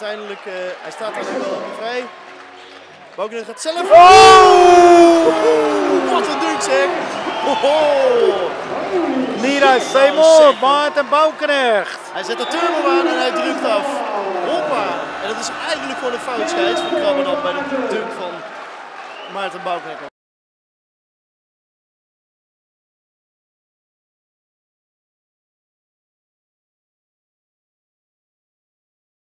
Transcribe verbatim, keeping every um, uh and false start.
uiteindelijk, uh, hij staat daar nog wel vrij. Boukener gaat zelf. Oh! Wat een dunk zeg! Oh! Niet uit Zeemond, Maarten Boukenecht. Hij zet de turbo aan en hij drukt af. Hoppa! En dat is eigenlijk gewoon een fout scheids van Krabberdam bij de dunk van Maarten Boukenecht.